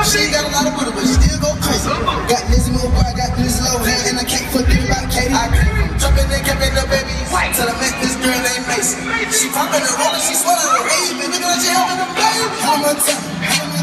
She ain't got a lot of money, but she still go crazy. Got this move, I got this low hand, and I can't forget about Katie. I came from jumping and capping the baby till I met this girl named Macy. She popping the roller, she swallowing the wave, and look at her, she having a baby. I'm a